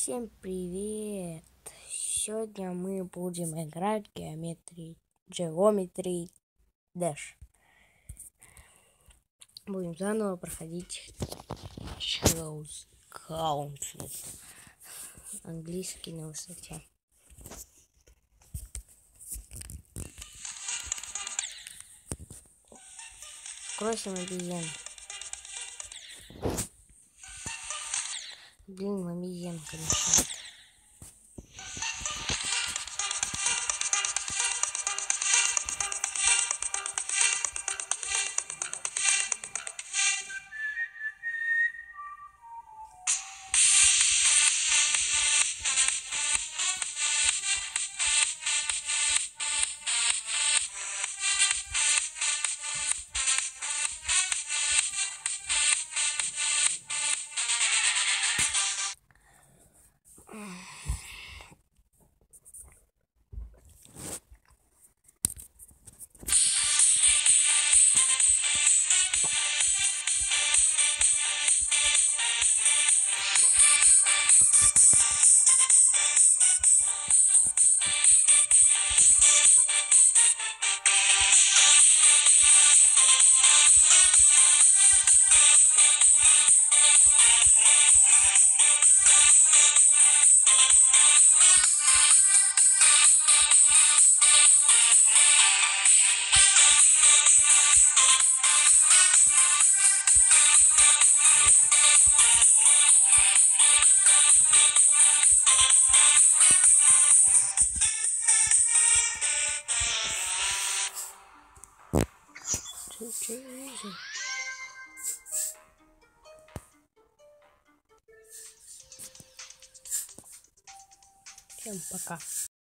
Всем привет! Сегодня мы будем играть в Geometry Dash. Будем заново проходить Close Gauntlet. Английский на высоте. Кросим обезьян. Блин, обезьянка мешает. Всем пока.